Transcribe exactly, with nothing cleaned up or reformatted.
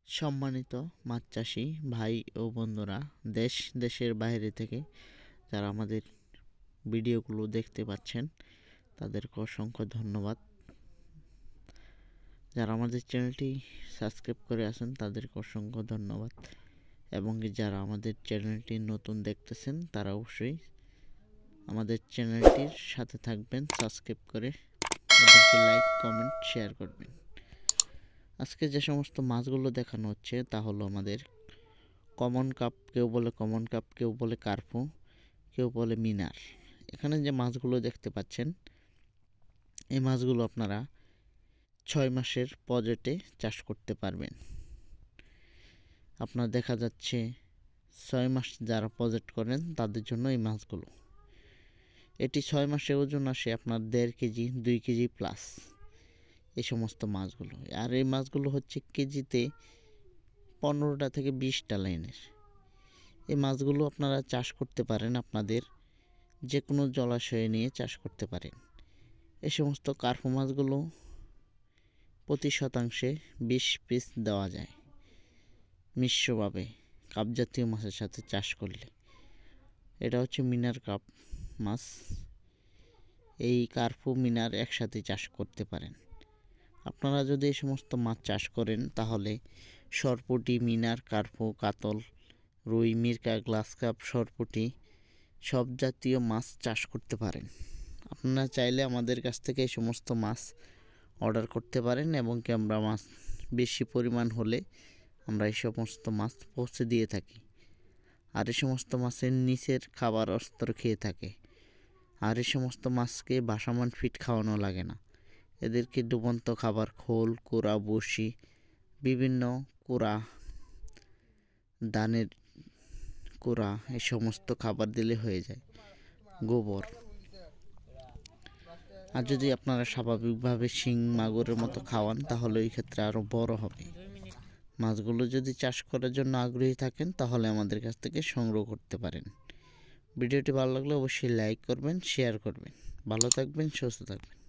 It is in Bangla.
সম্মানিত মাছ চাষি ভাই ও বন্ধুরা, দেশ দেশের বাইরে থেকে যারা আমাদের ভিডিওগুলো দেখতে পাচ্ছেন তাদেরকে অসংখ্য ধন্যবাদ। যারা আমাদের চ্যানেলটি সাবস্ক্রাইব করে আছেন তাদেরকে অসংখ্য ধন্যবাদ, এবং যারা আমাদের চ্যানেলটি নতুন দেখতেছেন তারা অবশ্যই আমাদের চ্যানেলটির সাথে থাকবেন, সাবস্ক্রাইব করে এবং লাইক কমেন্ট শেয়ার করবেন। আজকে যে সমস্ত মাছগুলো দেখানো হচ্ছে তা হলো আমাদের কমন কাপ, কেউ বলে কমন কাপ, কেউ বলে কার্পু, কেউ বলে মিনার। এখানে যে মাছগুলো দেখতে পাচ্ছেন এই মাছগুলো আপনারা ছয় মাসের প্রজেক্টে চাষ করতে পারবেন। আপনার দেখা যাচ্ছে ছয় মাস যারা প্রজেক্ট করেন তাদের জন্য এই মাছগুলো। এটি ছয় মাসে ওজন আসে আপনার দেড় কেজি দুই কেজি প্লাস এই সমস্ত মাছগুলো। আর এই মাছগুলো হচ্ছে কেজিতে পনেরোটা থেকে বিশটা লাইনের। এই মাছগুলো আপনারা চাষ করতে পারেন, আপনাদের যে কোনো জলাশয়ে নিয়ে চাষ করতে পারেন। এই সমস্ত কার্পু মাছগুলো প্রতি শতাংশে বিশ পিস দেওয়া যায় মিশ্রভাবে কাপ জাতীয় মাছের সাথে চাষ করলে। এটা হচ্ছে মিনার কাপ মাছ। এই কার্পু মিনার একসাথে চাষ করতে পারেন। আপনারা যদি এই সমস্ত মাছ চাষ করেন তাহলে সরপুঁটি, মিনার, কার্পু, কাতল, রুই, মিরকা, গ্লাস কাপ, সরপুঁটি সব জাতীয় মাছ চাষ করতে পারেন। আপনারা চাইলে আমাদের কাছ থেকে এই সমস্ত মাছ অর্ডার করতে পারেন, এবং কি আমরা মাছ বেশি পরিমাণ হলে আমরা এই সমস্ত মাছ পৌঁছে দিয়ে থাকি। আর এই সমস্ত মাছের নিচের খাবার অস্ত্র খেয়ে থাকে। আর এই সমস্ত মাছকে ভাসমান ফিড খাওয়ানো লাগে না, এদেরকে ডুবন্ত খাবার, খোল, কুড়া, বসি, বিভিন্ন কুড়া, ধানের কুড়া এই সমস্ত খাবার দিলে হয়ে যায়, গোবর। আর যদি আপনারা স্বাভাবিকভাবে শিং মাগুরের মতো খাওয়ান তাহলে এই ক্ষেত্রে আরও বড় হবে। মাছগুলো যদি চাষ করার জন্য আগ্রহী থাকেন তাহলে আমাদের কাছ থেকে সংগ্রহ করতে পারেন। ভিডিওটি ভালো লাগলে অবশ্যই লাইক করবেন, শেয়ার করবেন। ভালো থাকবেন, সুস্থ থাকবেন।